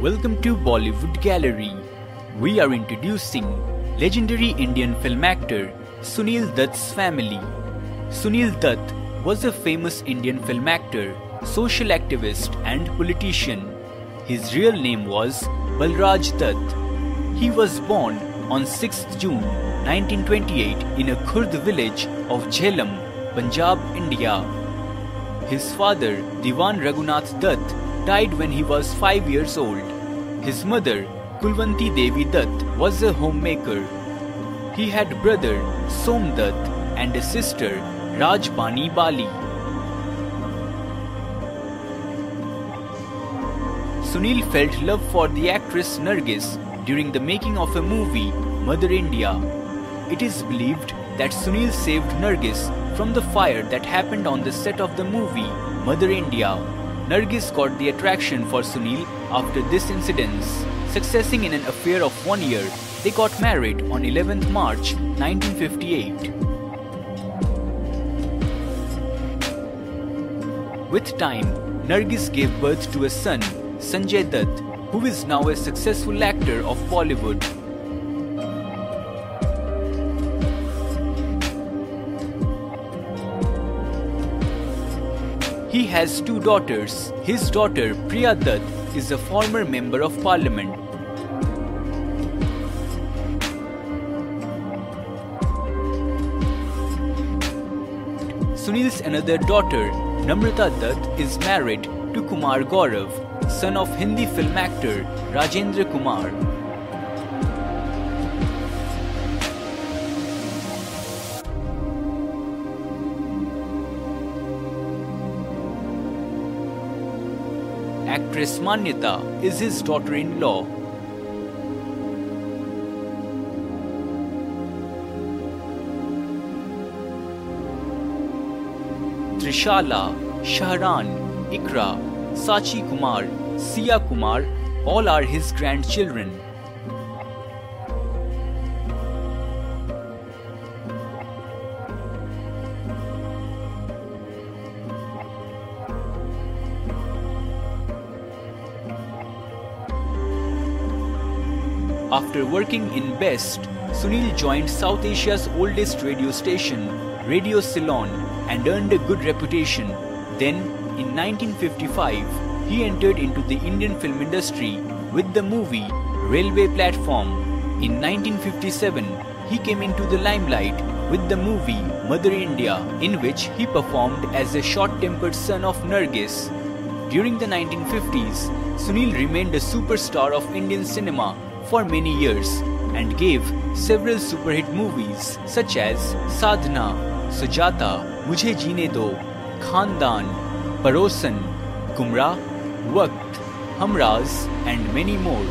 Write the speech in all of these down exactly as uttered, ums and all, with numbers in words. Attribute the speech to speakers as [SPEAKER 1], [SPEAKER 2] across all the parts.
[SPEAKER 1] Welcome to Bollywood Gallery. We are introducing legendary Indian film actor Sunil Dutt's family. Sunil Dutt was a famous Indian film actor, social activist and politician. His real name was Balraj Dutt. He was born on sixth June nineteen twenty-eight in a Khurd village of Jhelum, Punjab, India. His father, Diwan Raghunath Dutt, died when he was five years old. His mother, Kulwanti Devi Dutt, was a homemaker. He had brother Som Dutt and a sister Rajbani Bali. Sunil felt love for the actress Nargis during the making of a movie, Mother India. It is believed that Sunil saved Nargis from the fire that happened on the set of the movie, Mother India. Nargis got the attraction for Sunil after this incident. Succeeding in an affair of one year, they got married on eleventh March nineteen fifty-eight. With time, Nargis gave birth to a son, Sanjay Dutt, who is now a successful actor of Bollywood. He has two daughters. His daughter Priya Dutt is a former member of parliament. Sunil's another daughter, Namrata Dutt, is married to Kumar Gaurav, son of Hindi film actor Rajendra Kumar. Actress Manyata is his daughter-in-law. Trishala, Shahran, Ikra, Sachi Kumar, Sia Kumar, all are his grandchildren. After working in Best, Sunil joined South Asia's oldest radio station, Radio Ceylon, and earned a good reputation. Then, in nineteen fifty-five, he entered into the Indian film industry with the movie Railway Platform. In nineteen fifty-seven, he came into the limelight with the movie Mother India, in which he performed as a short-tempered son of Nargis. During the nineteen fifties, Sunil remained a superstar of Indian cinema for many years and gave several superhit movies such as Sadhna, Sujata, Mujhe Jeene Do, Khandan, Parosan, Gumrah, Waqt, Humraaz and many more.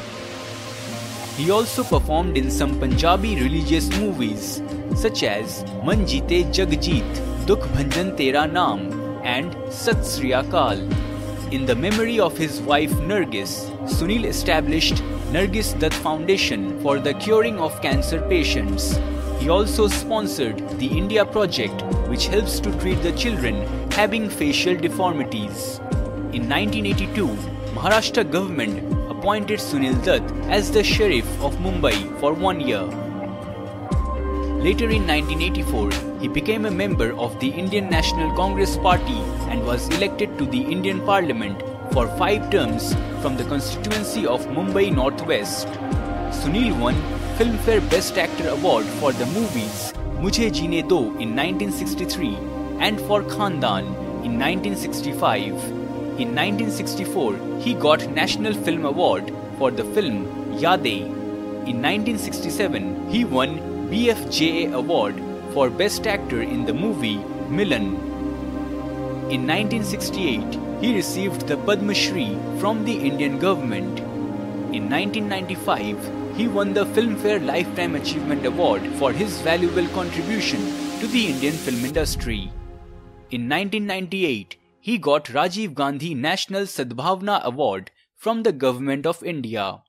[SPEAKER 1] He also performed in some Punjabi religious movies such as Man Jeete Jag Jeet, Dukh Bhanjan Tera Naam and Sat Sri Akal. In the memory of his wife Nargis, Sunil established Nargis Dutt Foundation for the curing of cancer patients. He also sponsored the India Project, which helps to treat the children having facial deformities. In nineteen eighty-two, Maharashtra government appointed Sunil Dutt as the Sheriff of Mumbai for one year. Later in nineteen eighty-four, he became a member of the Indian National Congress Party and was elected to the Indian Parliament for five terms from the constituency of Mumbai Northwest. Sunil won Filmfare Best Actor Award for the movies Mujhe Jeene Do in nineteen sixty-three and for Khandan in nineteen sixty-five. In nineteen sixty-four, he got National Film Award for the film Yaadein. In nineteen sixty-seven, he won B F J A Award for Best Actor in the movie Milan. In nineteen sixty-eight, he received the Padma Shri from the Indian government. In nineteen ninety-five, he won the Filmfare Lifetime Achievement Award for his valuable contribution to the Indian film industry. In nineteen ninety-eight, he got Rajiv Gandhi National Sadbhavna Award from the Government of India.